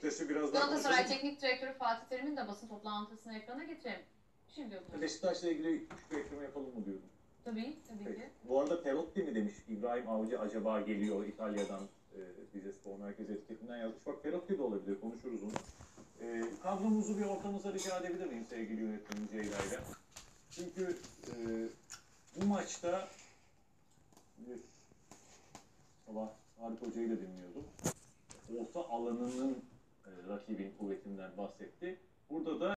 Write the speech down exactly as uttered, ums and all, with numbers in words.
Beşiktaş'ı biraz daha Galatasaray konuşalım. Teknik Direktörü Fatih Terim'in de basın toplantısını ekrana getirelim. Şimdi yok. Beşiktaş'la ilgili küçük bir ekleme yapalım mı diyordum. Tabii, tabii Peki. ki. Bu arada Perotti mi demiş, İbrahim Avcı acaba geliyor İtalya'dan, e, bize spor merkezi etiketinden yazmış. Bak Perotti de olabilir, konuşuruz onu. E, kadromuzu bir ortamıza rica edebilir miyim sevgili yönetmenim Ceyda'yla? Çünkü e, bu maçta sabah Halit Hoca'yı da dinliyordum. Orta alanının e, rakibin kuvvetinden bahsetti. Burada da